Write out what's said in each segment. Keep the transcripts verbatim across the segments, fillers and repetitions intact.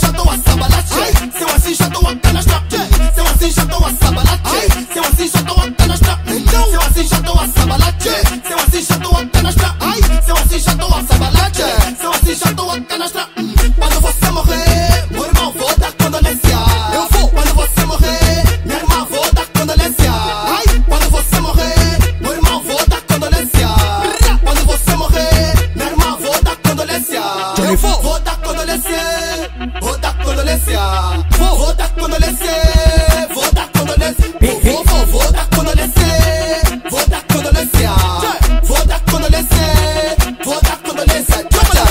já tô a sabalate. Se eu assim já tô a canastra. Se eu assim já tô a sabalate. Se eu assim já tô a canastra. Se eu assim já tô a sabalate. Se eu assim já tô a canastra. Se eu assim já tô a sabalate. Se eu assim já tô a canastra. Quando você morrer, meu irmão, vou dar condolência. Eu vou. Quando você morrer, minha irmã, vou dar condolência. Quando você morrer, meu irmão, vou dar condolência. Quando você morrer, minha irmã, vou dar condolência. Eu vou. Vou dar condolência. Vou dar condolência. Vou, vou dar condolência. Vou dar condolência. Vou, vou, vou dar condolência. Vou dar condolência. Vou dar condolência. Vou dar condolência.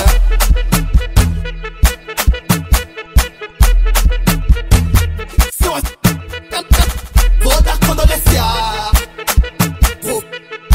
Vou dar condolência. Vou.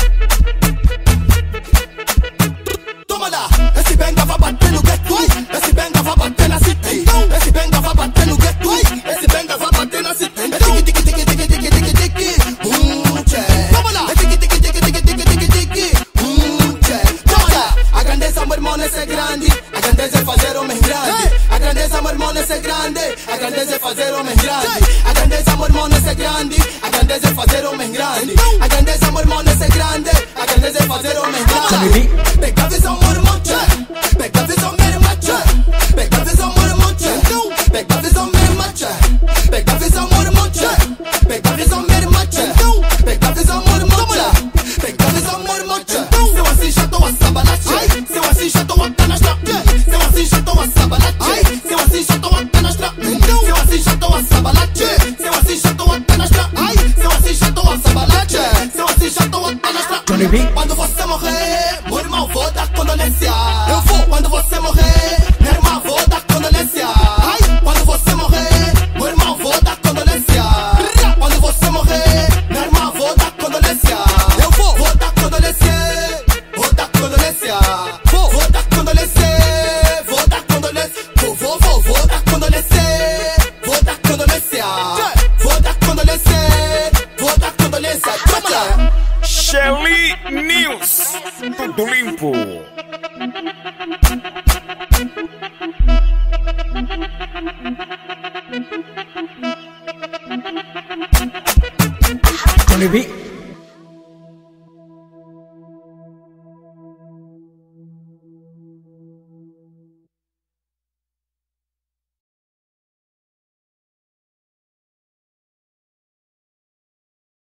Toma lá. Esse benga vai bater no gueto. Esse benga vai bater na city. Esse benga vai bater no gueto. Esse benga vai bater na city. Tiki tiki tiki tiki tiki tiki tiki. Hum, tchê. Toma lá. Tiki tiki tiki tiki tiki tiki tiki. Hum, tchê. Toma lá. A grandeza, meu irmão, é grande. A grandeza é fazer homens grandes. A grandeza, meu irmão, é grande. A grandeza é fazer homens grandes. A grandeza, meu irmão, é grande. A grandeza é fazer homens grandes. A grandeza, meu irmão, é grande. A grandeza é fazer homens grandes. Pega a visão, meu irmão, tchê. Pega a visão, minha irmã, tchê. Pega a visão, meu irmão, tchê. Pega a visão, minha irmã, tchê. Pega a visão, meu irmão, tchê. Pega a visão, minha irmã, tchê. Pega a visão, meu irmão, tchê. Pega a visão, meu irmão, tchê. Se eu assim já tô a sabalate. Se eu assim já tô a canastra. Se eu assim já tô a sabalate. Se eu assim já tô a canastra. Se eu assim já tô a sabalate. Se eu assim já tô a canastra. Se eu assim já tô a sabalate. Se eu assim já tô a canastra. Quando você morrer, meu irmão, vou dar condolência. Eu vou. Quando você morrer, minha irmã, vou dar condolência. Quando você morrer, meu irmão, vou dar condolência. Quando você morrer, minha irmã, vou dar condolência. Eu vou. Vou dar condolência. Vou dar condolência. Vou. Vou dar condolência. Vou dar condolência. Vou, vou, vou, vou dar condolência. Vou dar condolência. Vou dar condolência. Vou dar condolência. Shelly News, tudo limpo.